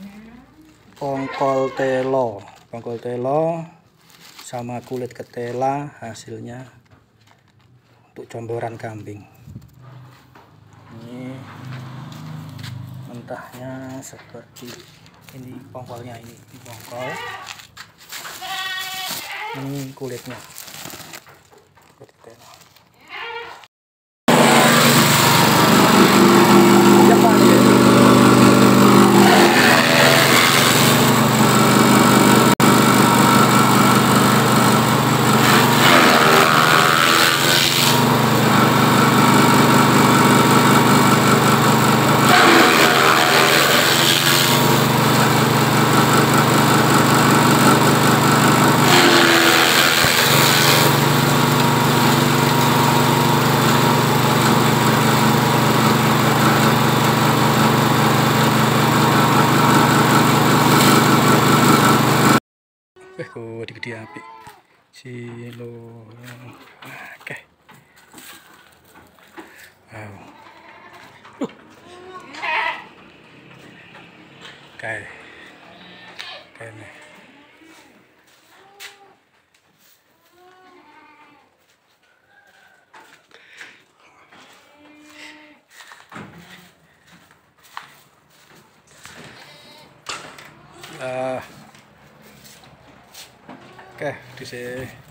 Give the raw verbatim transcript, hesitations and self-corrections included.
Pongkol telo, pongkol telo sama kulit ketela hasilnya untuk comboran kambing. Ini mentahnya seperti ini, pongkolnya ini, ini pongkol, ini kulitnya, kulit ketela. Eh, kok gede api silo. Oke. Wow. Oke. Oke nih. Ah. Oke, di sini